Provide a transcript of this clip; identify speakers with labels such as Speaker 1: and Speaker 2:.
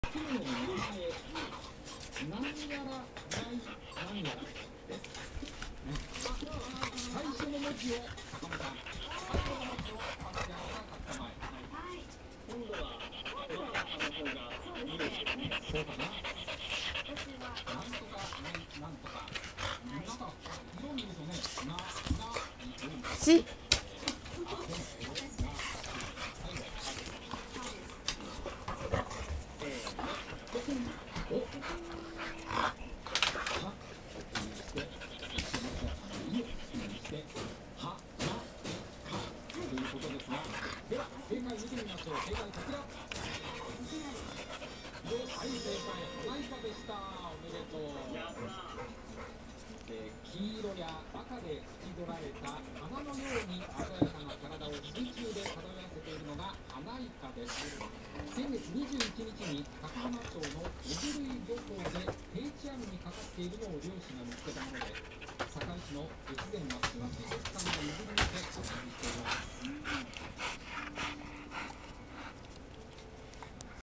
Speaker 1: ち。
Speaker 2: 黄色や赤で縁取られた花のように鮮やかな体を水中で漂わせているのが花イカです。先月21日に高浜町の小鶴井漁港で定置網にかかっているのを漁師が見つけたもので、堺市の越前松島水族館の